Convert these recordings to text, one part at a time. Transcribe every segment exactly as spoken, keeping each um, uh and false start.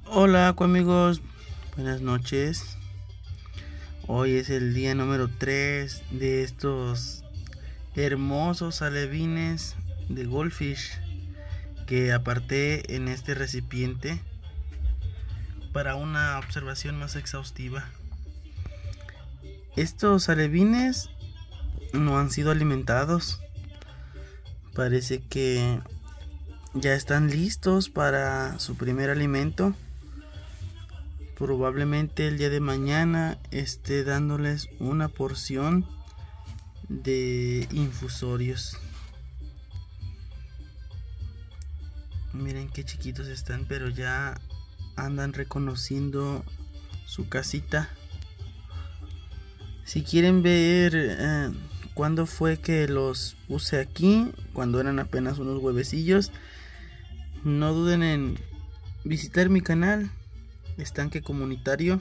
Hola amigos, buenas noches. Hoy es el día número tres de estos hermosos alevines de goldfish que aparté en este recipiente para una observación más exhaustiva. Estos alevines no han sido alimentados. Parece que ya están listos para su primer alimento. Probablemente el día de mañana esté dándoles una porción de infusorios. Miren qué chiquitos están, pero ya andan reconociendo su casita. Si quieren ver eh, cuándo fue que los puse aquí, cuando eran apenas unos huevecillos, no duden en visitar mi canal Estanque Comunitario.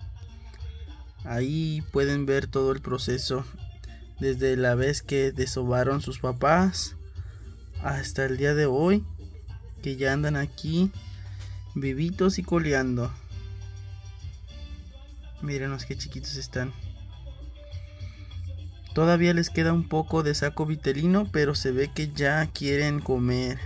Ahí pueden ver todo el proceso, desde la vez que desovaron sus papás hasta el día de hoy, que ya andan aquí vivitos y coleando. Mírenos qué chiquitos están. Todavía les queda un poco de saco vitelino, pero se ve que ya quieren comer.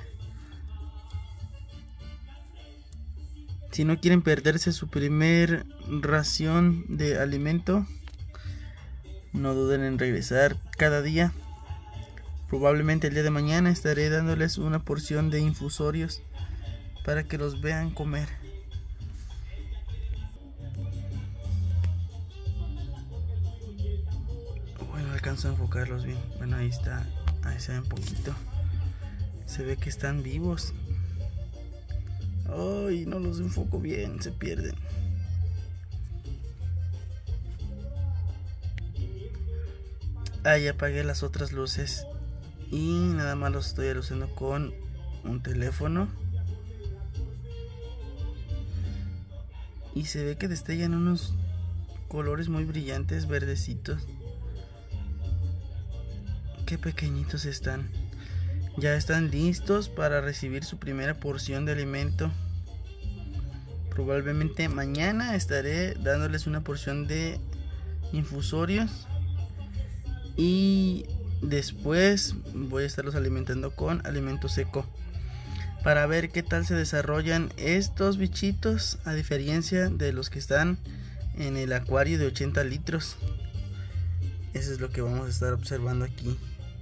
Si no quieren perderse su primer ración de alimento, no duden en regresar cada día. Probablemente el día de mañana estaré dándoles una porción de infusorios para que los vean comer. Bueno, alcanzo a enfocarlos bien. Bueno, ahí está. Ahí se ve un poquito. Se ve que están vivos. Ay, no los enfoco bien, se pierden. Ahí apagué las otras luces y nada más los estoy aluciendo con un teléfono. Y se ve que destellan unos colores muy brillantes, verdecitos. Qué pequeñitos están. Ya están listos para recibir su primera porción de alimento. Probablemente mañana estaré dándoles una porción de infusorios. Y después voy a estarlos alimentando con alimento seco, para ver qué tal se desarrollan estos bichitos, a diferencia de los que están en el acuario de ochenta litros. Eso es lo que vamos a estar observando aquí.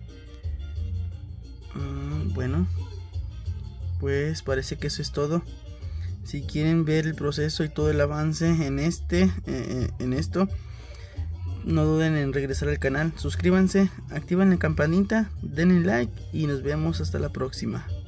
Bueno, pues parece que eso es todo. Si quieren ver el proceso y todo el avance en este eh, en esto, no duden en regresar al canal, suscríbanse, activen la campanita, denle like y nos vemos hasta la próxima.